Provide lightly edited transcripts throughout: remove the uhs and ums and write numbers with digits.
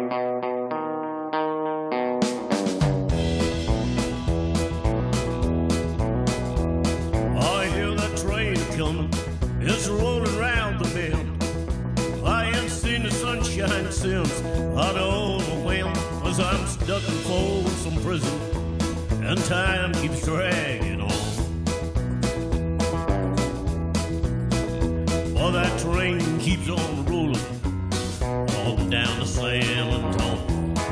It's rolling round the bend. I ain't seen the sunshine since I don't know when, 'cause I'm stuck in Folsom prison and time keeps dragging on. Well, that train keeps on rolling all down to San Antonio.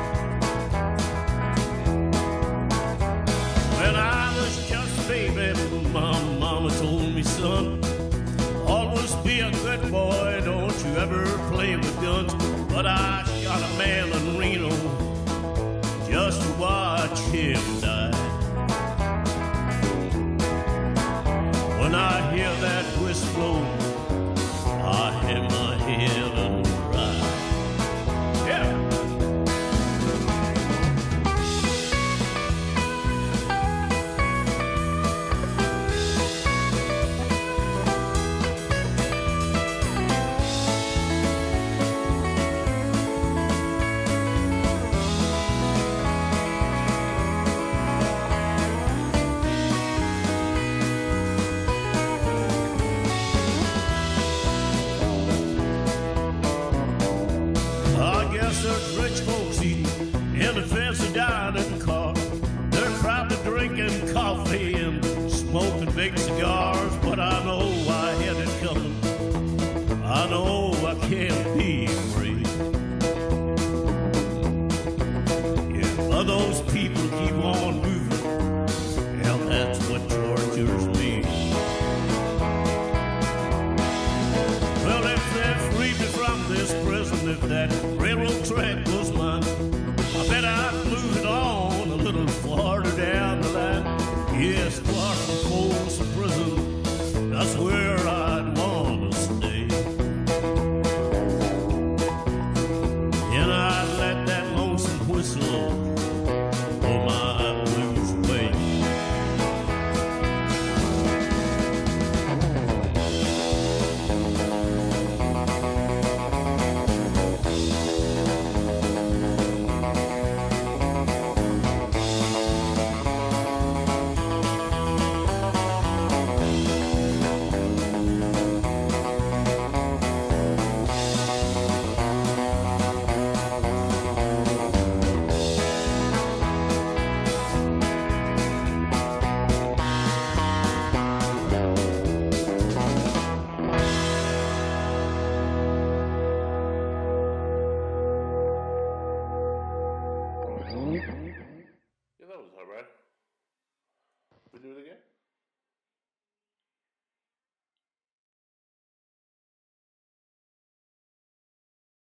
When I was just a baby, my mama told me, son, always be a good boy, don't you ever play with guns. But I shot a man in Reno just to watch him die. When I hear that whistle blow, I hang my head and cry. Yeah. There's rich folks eating in the fancy dining car. They're probably drinking coffee and smoking big cigars. But I know I had it coming. I know I can't be free. If those people keep on moving, hell, that's what tortures me. Well, if they free me from this prison, if that railroad track was mine, I bet I'd move it on a little farther down the line. Yes, far from Folsom prison, that's where I'd want to stay. And I'd let that lonesome whistle blow my blues away. Yeah, that was all right. We do it again?